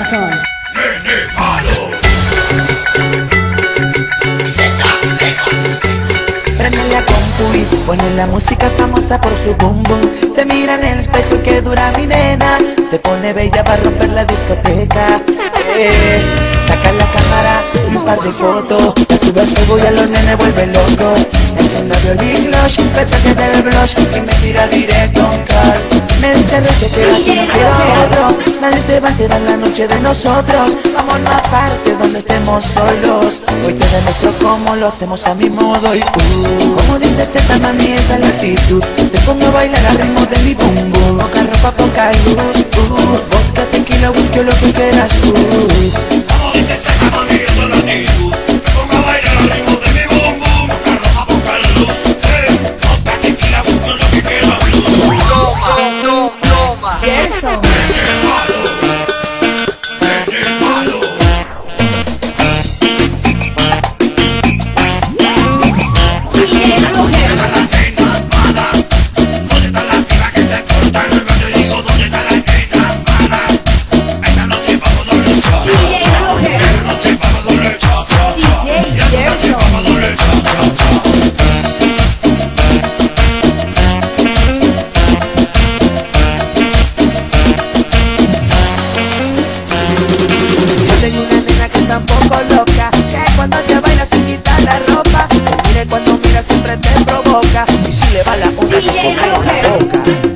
corazón. Nene malo. Prende la compu y pone la música famosa por su boom boom. Se mira en el espejo y que dura mi nena. Se pone bella para romper la discoteca. Saca la cámara y un par de fotos. La sube al fuego y a los nenes vuelve loco. Es un novio Big Blush, petaje del blush y me tira directo a un cal. Me dice repetida que no quiero otro. Nadie se va a enterar la noche de nosotros. Vámonos aparte donde estemos solos. Hoy te demuestro cómo lo hacemos a mi modo y como dice Z mami esa es la actitud. Te pongo a bailar al ritmo de mi boom boom. Poca ropa, poca luz, vodka, tequila, whisky o lo que quieras tú. Como dice Z mami esa es la actitud. Te pongo a bailar al ritmo de mi boom boom. Poca ropa, poca luz, vodka, tequila, whisky o lo que quieras tú. Toma. Gerson. Nene malo. Nene malo. Un poco loca, que cuando te baila se quita la ropa. Mire cuando mira siempre te provoca. Y si le va la onda te come la boca.